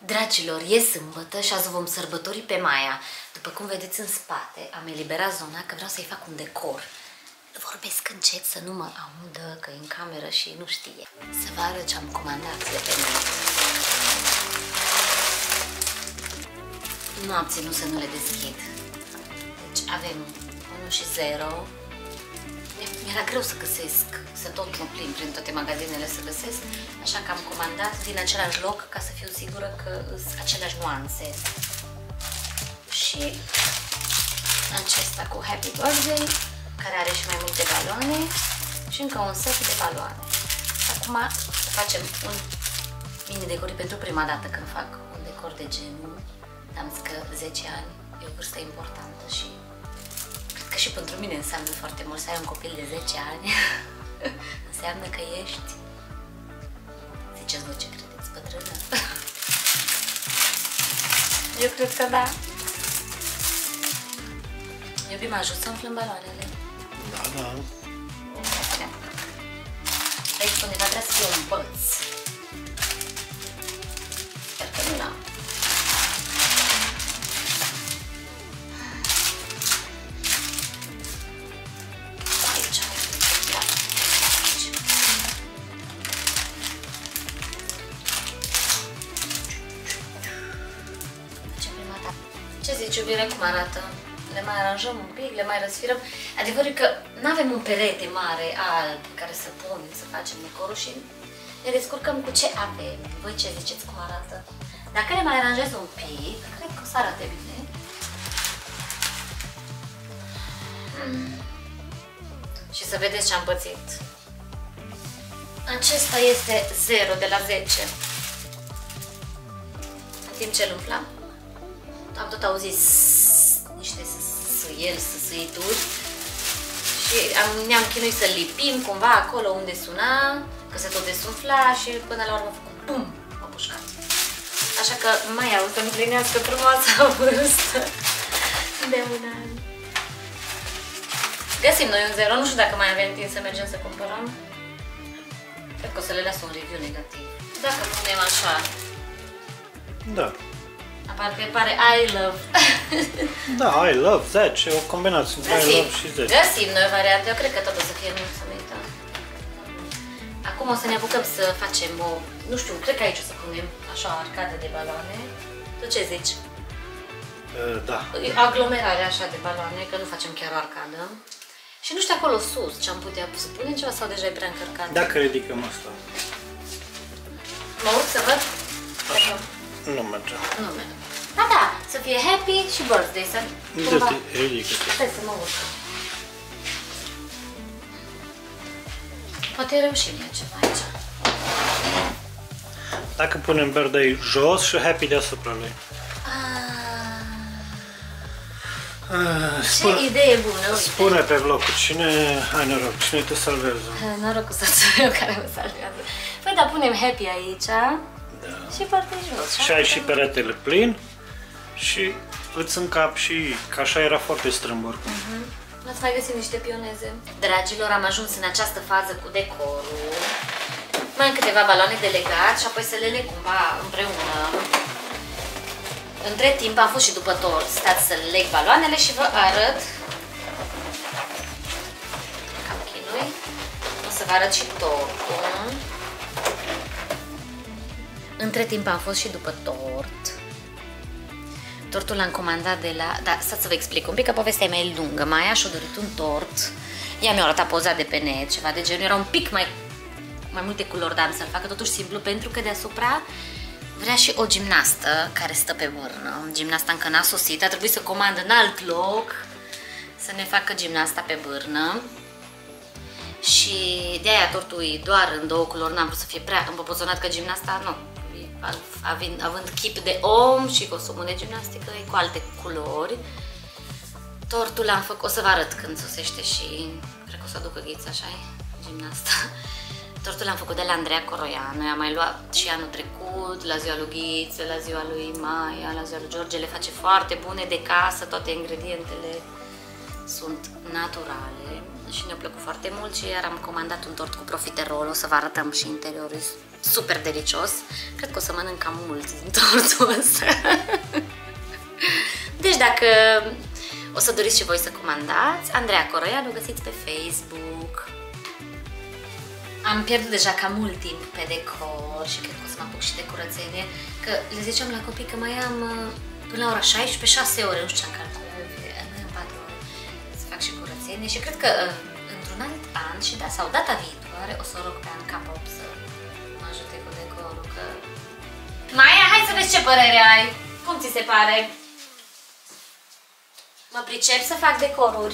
Dragilor, e sâmbătă și azi vom sărbători pe Maia. După cum vedeți în spate, am eliberat zona că vreau să-i fac un decor. Vorbesc încet să nu mă audă că e în cameră și nu știe. Să vă arăt ce am comandat de pe mine. Nu am ținut să nu le deschid. Deci avem 1 și 0. Mi-era greu să găsesc, să tot mă plimb prin toate magazinele să găsesc, așa că am comandat din același loc ca să fiu sigură că sunt aceleași nuanțe. Și acesta cu Happy Birthday, care are și mai multe baloane și încă un set de baloane. Acum facem un mini decor pentru prima dată când fac un decor de genul. Am zis că 10 ani e o vârstă importantă și că și pentru mine înseamnă foarte mult să ai un copil de 10 ani. Înseamnă că ești, ziceți voi ce credeți, bătrână? Eu cred că da. Iubi, mă ajut să umflăm baloanele? Da, da. Aici undeva trebuie să fie un băț. Sper că nu l-am. Ce zici, iubire, cum arată? Le mai aranjăm un pic, le mai răsfirăm. Adevărul e că nu avem un perete mare alb care să punem, să facem decorul și ne descurcăm cu ce avem. Voi ce ziceți, cum arată? Dacă le mai aranjez un pic, cred că o să arate bine. Și să vedeți ce am pățit. Acesta este 0 de la 10. În timp ce îl umflam, am tot auzit niște sâieturi și ne-am chinuit să lipim cumva acolo unde suna, că se tot desumfla și până la urmă a făcut bum, m-a pușcat. Așa că mai au să împlinească frumoasa vârstă de un an. Găsim noi un 0, nu știu dacă mai avem timp să mergem să cumpărăm. Cred că o să le las un review negativ. Dacă punem așa. Da. Parcă pare I love. Da, I love 10, o combinație între I love și 10. Găsim noi variante, eu cred că tot o să fie mulțumită. Acum o să ne apucăm să facem o, nu știu, cred că aici o să punem așa o arcadă de baloane. Tu ce zici? Da. Aglomerare așa de baloane, că nu facem chiar o arcadă. Și nu știu acolo sus ce am putea să punem ceva sau deja e prea încărcat? Dacă ridicăm asta. Mă urc să văd? Așa. Nu merge. Nu merge. Da, da, să fie happy și birthday, să cumva... Ridică-te. Stai să mă urc. Poate reușim eu ceva aici. Dacă punem birthday jos și happy deasupra lui. Ce idee bună, uite. Spune pe blocul, ai noroc, cine te salvează? Norocul soțul meu care mă salvează. Păi da, punem happy aici. Da. Și partea jos. Și ai și peretele plin și îți încap și că așa era foarte strâmbur. Ați mai găsit niște pioneze. Dragilor, am ajuns în această fază cu decorul. Mai am câteva baloane de legat și apoi să le leg cumva împreună. Între timp am fost și după tort. Stați să leg baloanele și vă arăt. Cam chinui. O să vă arăt și tortul. Între timp am fost și după tort. Tortul l-am comandat de la... Da, stați să vă explic un pic, că povestea e mai lungă. Maia și-a dorit un tort. Ea mi-a arătat pozat de pe net, ceva de genul. Era un pic mai multe culori, dar am să-l facă totuși simplu, pentru că deasupra vrea și o gimnastă care stă pe bârnă. Gimnasta încă n-a sosit, a trebuit să comandă în alt loc să ne facă gimnasta pe bârnă. Și de-aia tortul e doar în 2 culori, n-am vrut să fie prea împopoțonat, că gimnasta nu. Având chip de om și costumul de gimnastică, e cu alte culori. Tortul l-am făcut, o să vă arăt când sosește și cred că o să aducă ghiță, așa-i, gimnasta. Tortul l-am făcut de la Andreea Coroian. Noi am mai luat și anul trecut, la ziua lui Ghiță, la ziua lui Maia, la ziua lui George. Le face foarte bune de casă, toate ingredientele sunt naturale și ne-a plăcut foarte mult și iar am comandat un tort cu profiterol, o să vă arătăm și interiorul super delicios. Cred că o să mănânc cam mult din tortul ăsta. Deci dacă o să doriți și voi să comandați, Andreea Coroianu, o găsiți pe Facebook. Am pierdut deja cam mult timp pe decor și cred că o să mă apuc și de curățenie, că le ziceam la copii că mai am până la ora 16, 6 ore, nu știu ce-am calculat, mai am 4 ore să fac și curățenie și cred că într-un alt an și da, sau data viitoare o să rog pe Anca Pop să mă ajute cu decorul, că... Maia, hai să vezi ce părere ai! Cum ți se pare? Mă pricep să fac decoruri.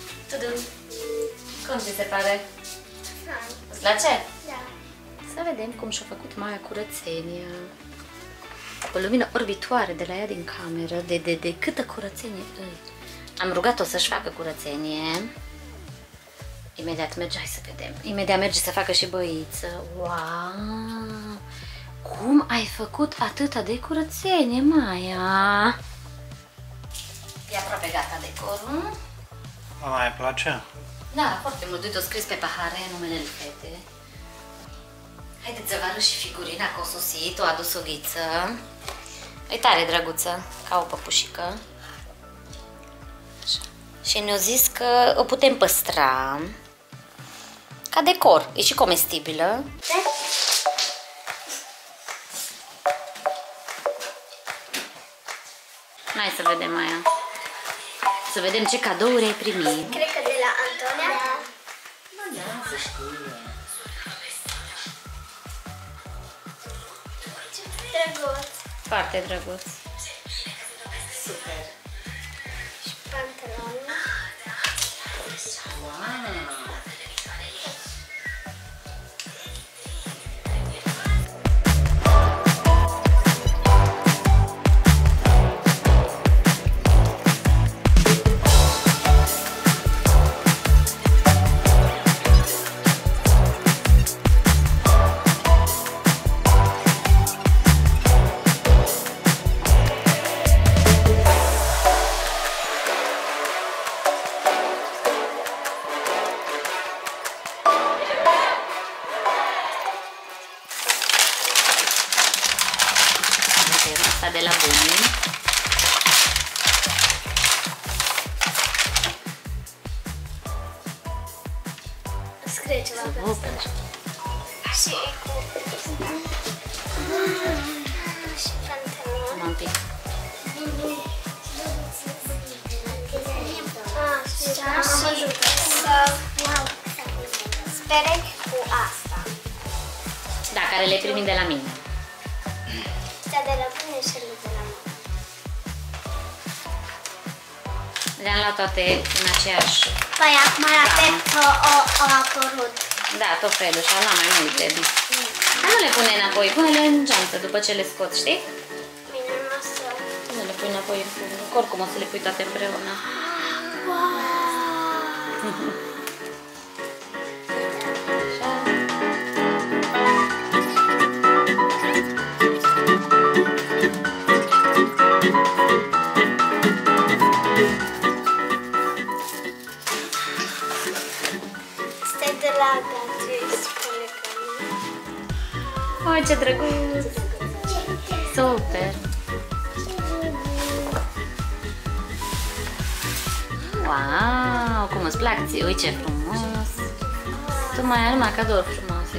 Cum ți se pare? Îți place? Da. Să vedem cum și-a făcut Maia curățenia. O lumină orbitoare de la ea din cameră, de câtă curățenie îi. Am rugat-o să-și facă curățenie. Imediat merge, hai să vedem. Imediat merge să facă și băiță. Wow! Cum ai făcut atâta de curățenie, Maia? E aproape gata decorul. Mama, îi place? Da, foarte mult. Uite, o scris pe pahare numele lui fete. Haideți să vă arăt și figurina, că o sosit, o adus o ghiță. E tare drăguță, ca o păpușică. Așa. Și ne-au zis că o putem păstra ca decor. E și comestibilă. Hai să vedem, Maia. Să vedem ce cadouri ai primit. Cred că de la Antonia. Da, să știe. Drăguț. Foarte drăguț. Super. Și pantaloni. Wow. De la Buni. Scrie ceva pe asta. Și cu... Și pantaloni. Un pic. Am văzut. Sperechi cu asta. Da, care le primim de la mine. Cea de la Bune și cele de la mine. Le-am luat toate în aceeași... Păi acum la Pepto au apărut. Da, tot felul și am luat mai multe. Dar nu le pune înapoi, pune-le în geantă după ce le scoți, știi? Bine, nu o să... Nu le pui înapoi în fund. Oricum o să le pui toate împreună. Stai de la Beatrice, spune că nu. Oh, ce drăguț! Super! Wow, cum îți plac ție? Uite ce frumos! Tu mai ai numai cadouri frumoase.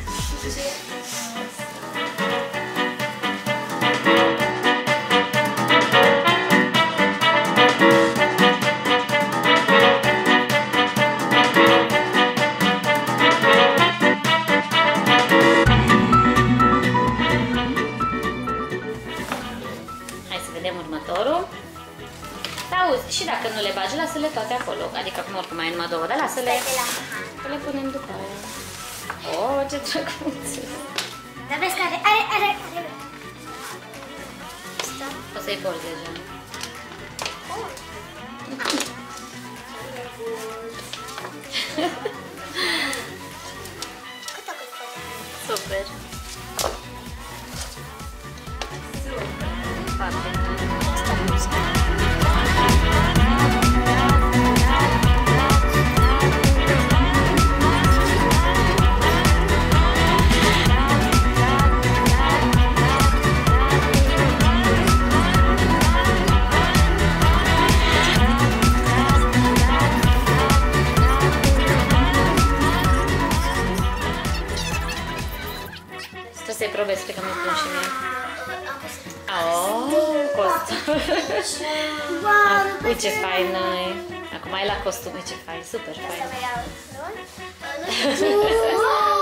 Hai să vedem următorul. Auzi, și dacă nu le bagi, lasă-le toate acolo. Adică acum oricum mai ai numai două, dar lasă-le. Le punem după aia. Oh, ce drăguț! Dar vezi că are. Asta. O să-i porți deja. Cât a costat? Super! Foarte asta. Uite ce fain e. Acum ai la costume, ce fain, super fain. Wow!